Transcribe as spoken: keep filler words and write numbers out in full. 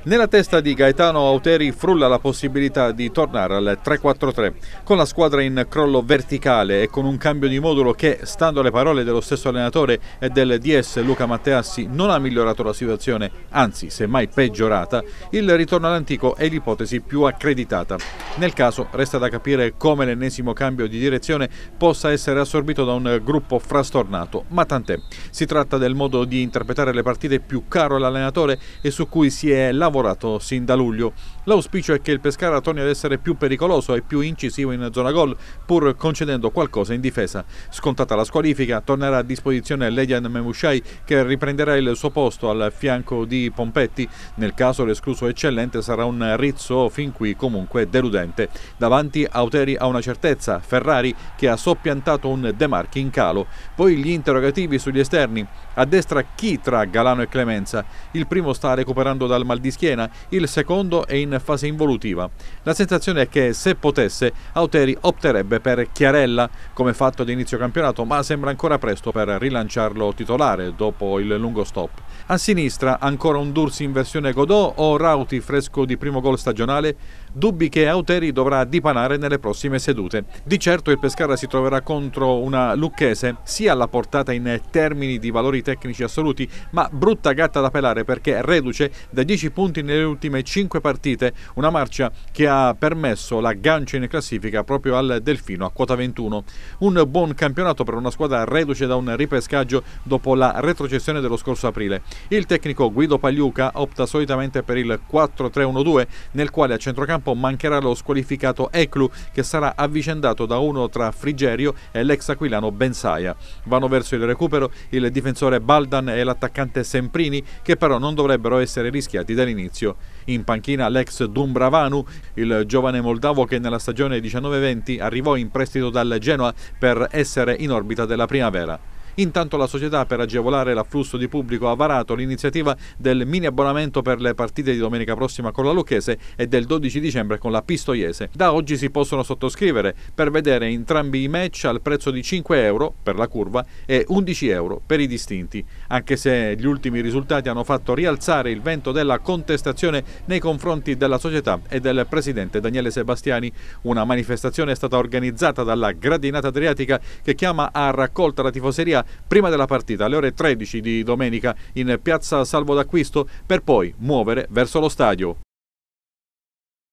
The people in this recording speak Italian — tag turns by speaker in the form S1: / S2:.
S1: Nella testa di Gaetano Auteri frulla la possibilità di tornare al tre quattro tre, con la squadra in crollo verticale e con un cambio di modulo che, stando alle parole dello stesso allenatore e del D S Luca Matteassi, non ha migliorato la situazione, anzi semmai peggiorata. Il ritorno all'antico è l'ipotesi più accreditata. Nel caso resta da capire come l'ennesimo cambio di direzione possa essere assorbito da un gruppo frastornato, ma tant'è. Si tratta del modo di interpretare le partite più caro all'allenatore e su cui si è lavorato sin da luglio. L'auspicio è che il Pescara torni ad essere più pericoloso e più incisivo in zona gol, pur concedendo qualcosa in difesa. Scontata la squalifica, tornerà a disposizione Ledian Memushai, che riprenderà il suo posto al fianco di Pompetti. Nel caso l'escluso eccellente sarà un Rizzo fin qui comunque deludente. Davanti Auteri ha una certezza, Ferrari, che ha soppiantato un De Marchi in calo. Poi gli interrogativi sugli esterni. A destra chi tra Galano e Clemenza? Il primo sta recuperando dal mal di schiena, il secondo è in fase involutiva. La sensazione è che, se potesse, Auteri opterebbe per Chiarella come fatto ad inizio campionato, ma sembra ancora presto per rilanciarlo titolare dopo il lungo stop. A sinistra ancora un Dursi in versione Godot o Rauti fresco di primo gol stagionale? Dubbi che Auteri dovrà dipanare nelle prossime sedute. Di certo il Pescara si troverà contro una Lucchese sia alla portata in termini di valori tecnici assoluti, ma brutta gatta da pelare perché reduce da dieci punti nelle ultime cinque partite, una marcia che ha permesso l'aggancio in classifica proprio al Delfino a quota ventuno. Un buon campionato per una squadra reduce da un ripescaggio dopo la retrocessione dello scorso aprile. Il tecnico Guido Pagliuca opta solitamente per il quattro tre uno due, nel quale a centrocampo mancherà lo squalificato Eclu, che sarà avvicendato da uno tra Frigerio e l'ex aquilano Bensaia. Vanno verso il recupero il difensore Baldan e l'attaccante Semprini, che però non dovrebbero essere rischiati dall'inizio. In panchina l'ex Dumbravanu, il giovane moldavo che nella stagione diciannove venti arrivò in prestito dal Genoa per essere in orbita della primavera. Intanto la società, per agevolare l'afflusso di pubblico, ha varato l'iniziativa del mini abbonamento per le partite di domenica prossima con la Lucchese e del dodici dicembre con la Pistoiese. Da oggi si possono sottoscrivere per vedere entrambi i match al prezzo di cinque euro per la curva e undici euro per i distinti, anche se gli ultimi risultati hanno fatto rialzare il vento della contestazione nei confronti della società e del presidente Daniele Sebastiani. Una manifestazione è stata organizzata dalla Gradinata Adriatica, che chiama a raccolta la tifoseria prima della partita alle ore tredici di domenica in piazza Salvo d'Acquisto, per poi muovere verso lo stadio.